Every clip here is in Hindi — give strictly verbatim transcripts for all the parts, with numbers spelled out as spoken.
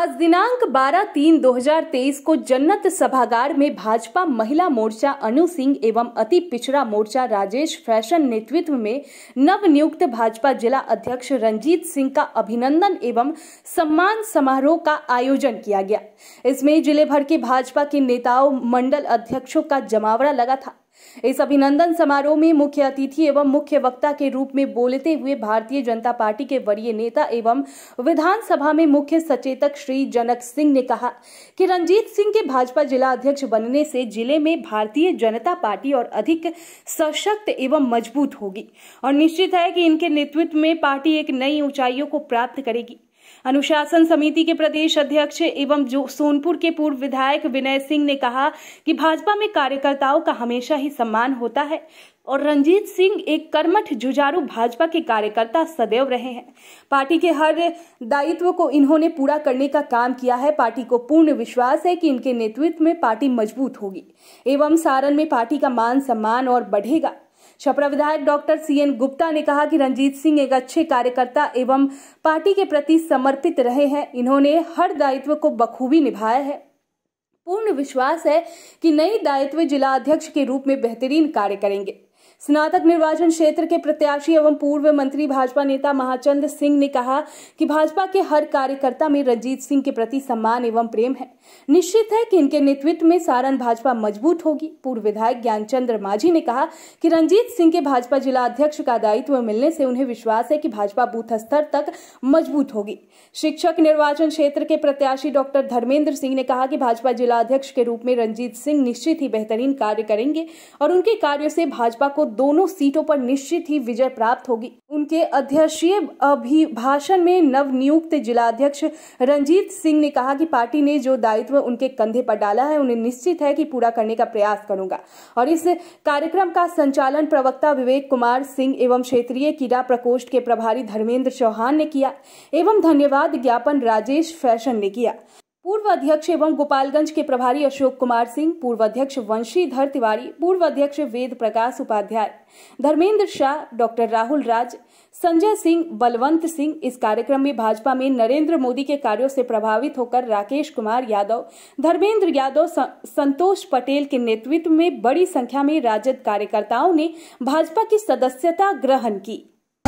आज दिनांक बारह तीन दो हजार तेईस को जन्नत सभागार में भाजपा महिला मोर्चा अनु सिंह एवं अति पिछड़ा मोर्चा राजेश फैशन नेतृत्व में नव नियुक्त भाजपा जिला अध्यक्ष रंजीत सिंह का अभिनंदन एवं सम्मान समारोह का आयोजन किया गया। इसमें जिले भर के भाजपा के नेताओं, मंडल अध्यक्षों का जमावड़ा लगा था। इस अभिनंदन समारोह में मुख्य अतिथि एवं मुख्य वक्ता के रूप में बोलते हुए भारतीय जनता पार्टी के वरीय नेता एवं विधानसभा में मुख्य सचेतक श्री जनक सिंह ने कहा कि रंजीत सिंह के भाजपा जिला अध्यक्ष बनने से जिले में भारतीय जनता पार्टी और अधिक सशक्त एवं मजबूत होगी और निश्चित है कि इनके नेतृत्व में पार्टी एक नई ऊंचाइयों को प्राप्त करेगी। अनुशासन समिति के प्रदेश अध्यक्ष एवं जो सोनपुर के पूर्व विधायक विनय सिंह ने कहा कि भाजपा में कार्यकर्ताओं का हमेशा ही सम्मान होता है और रंजीत सिंह एक कर्मठ जुझारू भाजपा के कार्यकर्ता सदैव रहे हैं। पार्टी के हर दायित्व को इन्होंने पूरा करने का काम किया है। पार्टी को पूर्ण विश्वास है कि इनके नेतृत्व में पार्टी मजबूत होगी एवं सारण में पार्टी का मान सम्मान और बढ़ेगा। छपरा विधायक डॉक्टर सी एन गुप्ता ने कहा कि रंजीत सिंह एक अच्छे कार्यकर्ता एवं पार्टी के प्रति समर्पित रहे हैं। इन्होंने हर दायित्व को बखूबी निभाया है। पूर्ण विश्वास है कि नई दायित्व जिला अध्यक्ष के रूप में बेहतरीन कार्य करेंगे। स्नातक निर्वाचन क्षेत्र के प्रत्याशी एवं पूर्व मंत्री भाजपा नेता महाचंद्र सिंह ने कहा कि भाजपा के हर कार्यकर्ता में रंजीत सिंह के प्रति सम्मान एवं प्रेम है। निश्चित है कि इनके नेतृत्व में सारण भाजपा मजबूत होगी। पूर्व विधायक ज्ञानचंद्र माझी ने कहा कि रंजीत सिंह के भाजपा जिला अध्यक्ष का दायित्व मिलने से उन्हें विश्वास है कि भाजपा बूथ स्तर तक मजबूत होगी। शिक्षक निर्वाचन क्षेत्र के प्रत्याशी डॉक्टर धर्मेंद्र सिंह ने कहा कि भाजपा जिला अध्यक्ष के रूप में रंजीत सिंह निश्चित ही बेहतरीन कार्य करेंगे और उनके कार्यों से भाजपा को दोनों सीटों पर निश्चित ही विजय प्राप्त होगी। उनके अध्यक्षीय अभिभाषण में नवनियुक्त जिला अध्यक्ष रंजीत सिंह ने कहा कि पार्टी ने जो दायित्व उनके कंधे पर डाला है उन्हें निश्चित है कि पूरा करने का प्रयास करूंगा। और इस कार्यक्रम का संचालन प्रवक्ता विवेक कुमार सिंह एवं क्षेत्रीय क्रीड़ा प्रकोष्ठ के प्रभारी धर्मेंद्र चौहान ने किया एवं धन्यवाद ज्ञापन राजेश फैशन ने किया। पूर्व अध्यक्ष एवं गोपालगंज के प्रभारी अशोक कुमार सिंह, पूर्व अध्यक्ष वंशीधर तिवारी, पूर्व अध्यक्ष वेद प्रकाश उपाध्याय, धर्मेंद्र शाह, डॉक्टर राहुल राज, संजय सिंह, बलवंत सिंह। इस कार्यक्रम में भाजपा में नरेंद्र मोदी के कार्यों से प्रभावित होकर राकेश कुमार यादव, धर्मेंद्र यादव, संतोष पटेल के नेतृत्व में बड़ी संख्या में राजद कार्यकर्ताओं ने भाजपा की सदस्यता ग्रहण की।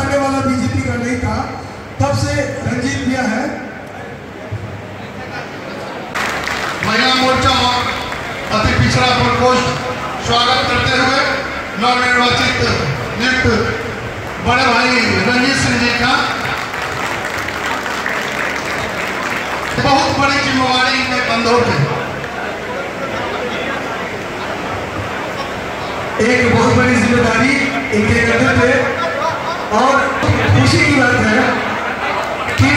बीजेपी का नहीं था, तब से रंजीत भैया है। महिला मोर्चा और अति पिछड़ा प्रकोष्ठ स्वागत करते हुए नवनिर्वाचित नियुक्त बड़े भाई रंजीत सिंह जी का बहुत बड़ी जिम्मेवारी में बंधोर है। एक बहुत बड़ी जिम्मेदारी इनके कंधे पे और खुशी की बात है कि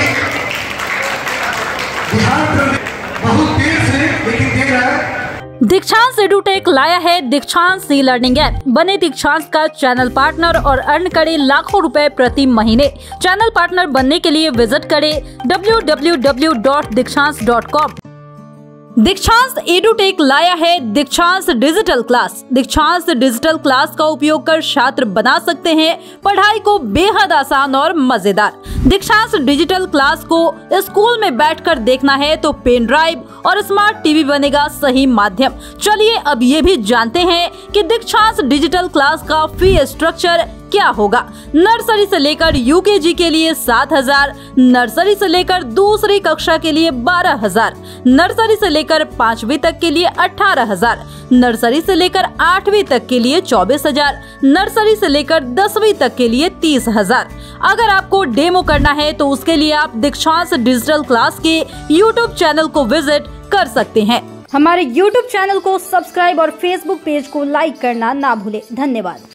बिहार प्रदेश बहुत देर से लेकिन देख रहा है। दीक्षांत एडुटेक लाया है दीक्षांत ई लर्निंग ऐप। बने दीक्षांत का चैनल पार्टनर और अर्न करे लाखों रुपए प्रति महीने। चैनल पार्टनर बनने के लिए विजिट करें W W W dot Dikshant dot com. Dikshant edutech लाया है Dikshant digital class. Dikshant digital class का उपयोग कर छात्र बना सकते हैं पढ़ाई को बेहद आसान और मजेदार। दीक्षांत डिजिटल क्लास को स्कूल में बैठकर देखना है तो पेन ड्राइव और स्मार्ट टीवी बनेगा सही माध्यम। चलिए अब ये भी जानते हैं कि दीक्षांत डिजिटल क्लास का फी स्ट्रक्चर क्या होगा। नर्सरी से लेकर यूकेजी के लिए सात हजार, नर्सरी से लेकर दूसरी कक्षा के लिए बारह हजार, नर्सरी से लेकर पांचवी तक के लिए अठारह हजार, नर्सरी से लेकर आठवीं तक के लिए चौबीस हजार, नर्सरी से लेकर दसवीं तक के लिए तीस हजार। अगर आपको डेमो करना है तो उसके लिए आप दीक्षांत डिजिटल क्लास के यूट्यूब चैनल को विजिट कर सकते हैं। हमारे यूट्यूब चैनल को सब्सक्राइब और फेसबुक पेज को लाइक करना ना भूले। धन्यवाद।